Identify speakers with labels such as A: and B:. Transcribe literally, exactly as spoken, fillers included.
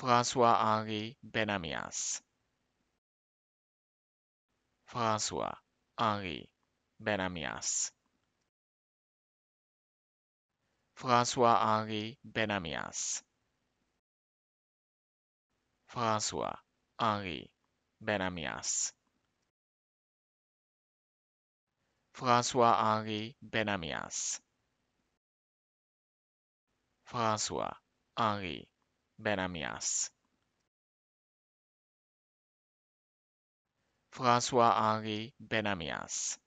A: François-Henri Bennahmias. François-Henri Bennahmias. François-Henri Bennahmias. François-Henri Bennahmias. François-Henri Bennahmias. François-Henri Bennahmias. François-Henri Bennahmias.